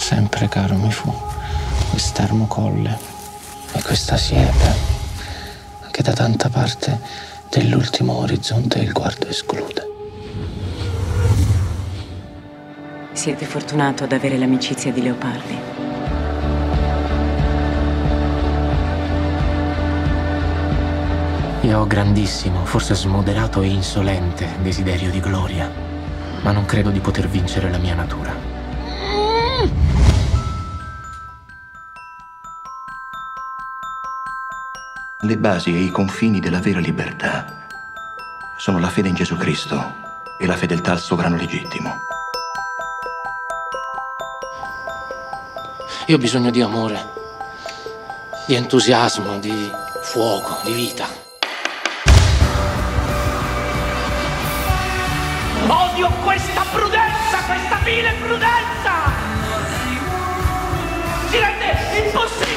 Sempre caro mi fu quest'ermo colle e questa siepe, che da tanta parte dell'ultimo orizzonte il guardo esclude. Siete fortunato ad avere l'amicizia di Leopardi. Io ho grandissimo, forse smoderato e insolente desiderio di gloria, ma non credo di poter vincere la mia natura. Le basi e i confini della vera libertà sono la fede in Gesù Cristo e la fedeltà al sovrano legittimo. Io ho bisogno di amore, di entusiasmo, di fuoco, di vita. Odio questa prudenza, questa vile prudenza! Si rende impossibile!